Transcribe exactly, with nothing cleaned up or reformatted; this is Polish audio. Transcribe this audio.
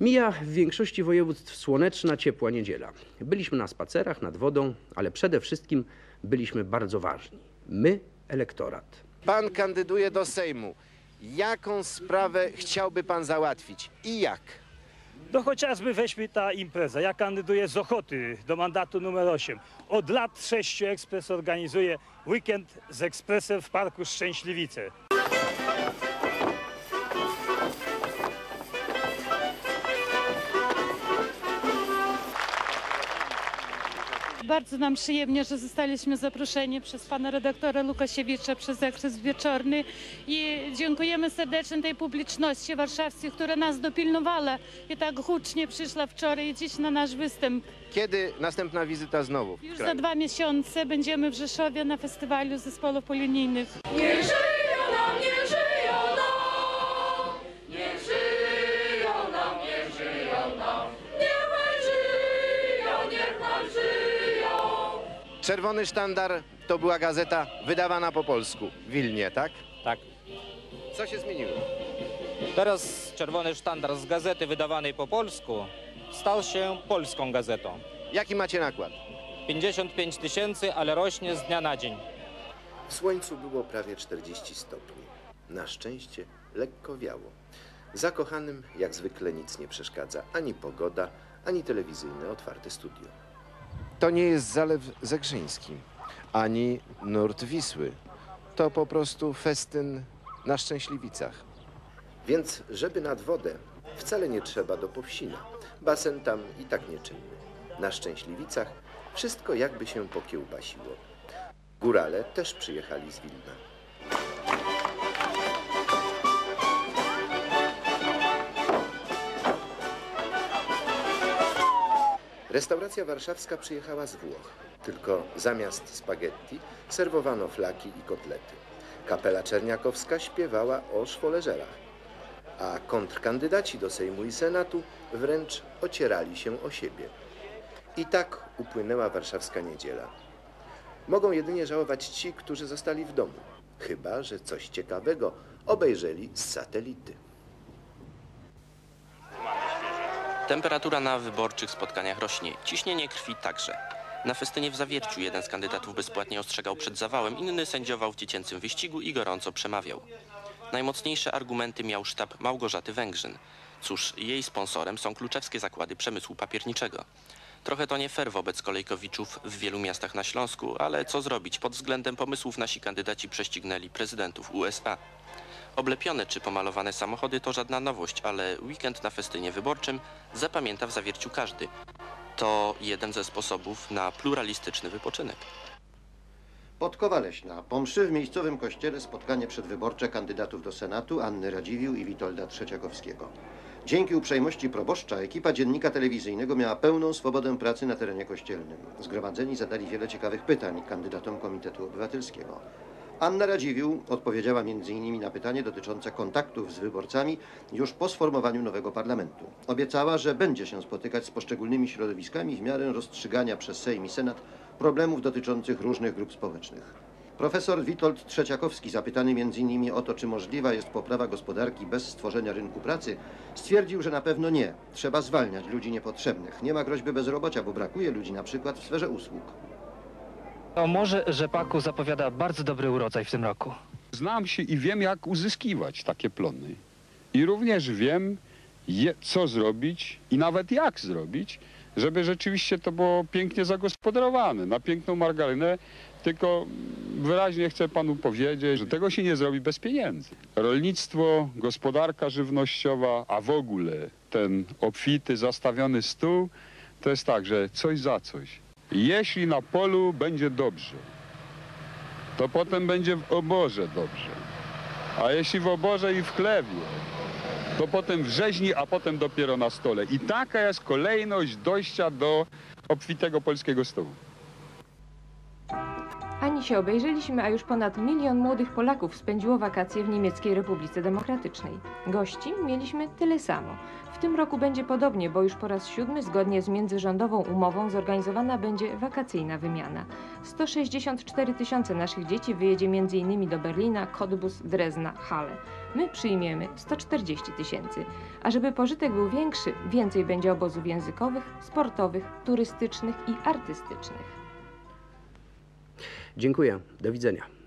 Mija w większości województw słoneczna, ciepła niedziela. Byliśmy na spacerach nad wodą, ale przede wszystkim byliśmy bardzo ważni. My, elektorat. Pan kandyduje do Sejmu. Jaką sprawę chciałby pan załatwić i jak? No chociażby weźmy ta impreza. Ja kandyduję z Ochoty do mandatu numer osiem. Od lat sześciu Ekspres organizuje weekend z Ekspresem w Parku Szczęśliwice. Bardzo nam przyjemnie, że zostaliśmy zaproszeni przez pana redaktora Łukasiewicza, przez Ekspres Wieczorny i dziękujemy serdecznie tej publiczności warszawskiej, która nas dopilnowała i tak hucznie przyszła wczoraj i dziś na nasz występ. Kiedy następna wizyta znowu? Już za dwa miesiące będziemy w Rzeszowie na festiwalu zespołów polonijnych. Niech żyją nam, niech żyją nam, niech żyją nam, niech żyją nam, niech nam żyją, niech nam żyją. Czerwony Sztandar to była gazeta wydawana po polsku w Wilnie, tak? Tak. Co się zmieniło? Teraz Czerwony Sztandar z gazety wydawanej po polsku stał się polską gazetą. Jaki macie nakład? pięćdziesiąt pięć tysięcy, ale rośnie z dnia na dzień. W słońcu było prawie czterdzieści stopni. Na szczęście lekko wiało. Zakochanym jak zwykle nic nie przeszkadza. Ani pogoda, ani telewizyjne otwarte studio. To nie jest Zalew Zegrzyński, ani nurt Wisły. To po prostu festyn na Szczęśliwicach. Więc żeby nad wodę wcale nie trzeba do Powsina. Basen tam i tak nieczynny. Na Szczęśliwicach wszystko jakby się pokiełbasiło. Górale też przyjechali z Wilna. Restauracja warszawska przyjechała z Włoch, tylko zamiast spaghetti serwowano flaki i kotlety. Kapela czerniakowska śpiewała o szwoleżerach, a kontrkandydaci do Sejmu i Senatu wręcz ocierali się o siebie. I tak upłynęła warszawska niedziela. Mogą jedynie żałować ci, którzy zostali w domu, chyba że coś ciekawego obejrzeli z satelity. Temperatura na wyborczych spotkaniach rośnie, ciśnienie krwi także. Na festynie w Zawierciu jeden z kandydatów bezpłatnie ostrzegał przed zawałem, inny sędziował w dziecięcym wyścigu i gorąco przemawiał. Najmocniejsze argumenty miał sztab Małgorzaty Węgrzyn. Cóż, jej sponsorem są kluczewskie zakłady przemysłu papierniczego. Trochę to nie fair wobec kolejkowiczów w wielu miastach na Śląsku, ale co zrobić, pod względem pomysłów nasi kandydaci prześcignęli prezydentów U S A. Oblepione czy pomalowane samochody to żadna nowość, ale weekend na festynie wyborczym zapamięta w Zawierciu każdy. To jeden ze sposobów na pluralistyczny wypoczynek. Podkowa Leśna. Po mszy w miejscowym kościele spotkanie przedwyborcze kandydatów do Senatu Anny Radziwiłł i Witolda Trzeciakowskiego. Dzięki uprzejmości proboszcza ekipa dziennika telewizyjnego miała pełną swobodę pracy na terenie kościelnym. Zgromadzeni zadali wiele ciekawych pytań kandydatom Komitetu Obywatelskiego. Anna Radziwiłł odpowiedziała między innymi na pytanie dotyczące kontaktów z wyborcami już po sformowaniu nowego parlamentu. Obiecała, że będzie się spotykać z poszczególnymi środowiskami w miarę rozstrzygania przez Sejm i Senat problemów dotyczących różnych grup społecznych. Profesor Witold Trzeciakowski, zapytany między innymi o to, czy możliwa jest poprawa gospodarki bez stworzenia rynku pracy, stwierdził, że na pewno nie. Trzeba zwalniać ludzi niepotrzebnych. Nie ma groźby bezrobocia, bo brakuje ludzi na przykład w sferze usług. O morze rzepaku zapowiada bardzo dobry urodzaj w tym roku. Znam się i wiem, jak uzyskiwać takie plony. I również wiem, je, co zrobić i nawet jak zrobić, żeby rzeczywiście to było pięknie zagospodarowane, na piękną margarynę. Tylko wyraźnie chcę panu powiedzieć, że tego się nie zrobi bez pieniędzy. Rolnictwo, gospodarka żywnościowa, a w ogóle ten obfity, zastawiony stół, to jest tak, że coś za coś. Jeśli na polu będzie dobrze, to potem będzie w oborze dobrze. A jeśli w oborze i w chlewie, to potem w rzeźni, a potem dopiero na stole. I taka jest kolejność dojścia do obfitego polskiego stołu. Ani się obejrzeliśmy, a już ponad milion młodych Polaków spędziło wakacje w Niemieckiej Republice Demokratycznej. Gości mieliśmy tyle samo. W tym roku będzie podobnie, bo już po raz siódmy zgodnie z międzyrządową umową zorganizowana będzie wakacyjna wymiana. sto sześćdziesiąt cztery tysiące naszych dzieci wyjedzie między innymi do Berlina, Cottbus, Drezna, Halle. My przyjmiemy sto czterdzieści tysięcy. A żeby pożytek był większy, więcej będzie obozów językowych, sportowych, turystycznych i artystycznych. Dziękuję. Do widzenia.